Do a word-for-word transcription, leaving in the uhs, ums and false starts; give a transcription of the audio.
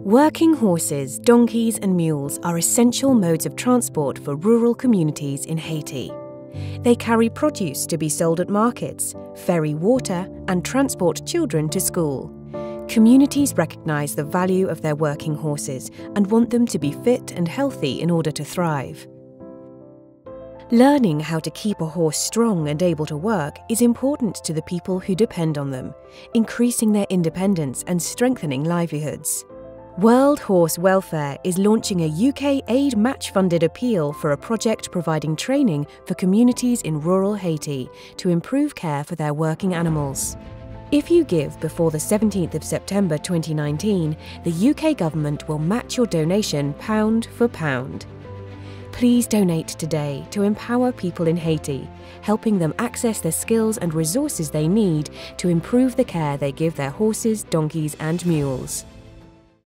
Working horses, donkeys and mules are essential modes of transport for rural communities in Haiti. They carry produce to be sold at markets, ferry water and transport children to school. Communities recognise the value of their working horses and want them to be fit and healthy in order to thrive. Learning how to keep a horse strong and able to work is important to the people who depend on them, increasing their independence and strengthening livelihoods. World Horse Welfare is launching a U K aid match-funded appeal for a project providing training for communities in rural Haiti to improve care for their working animals. If you give before the seventeenth of September twenty nineteen, the U K government will match your donation pound for pound. Please donate today to empower people in Haiti, helping them access the skills and resources they need to improve the care they give their horses, donkeys and mules.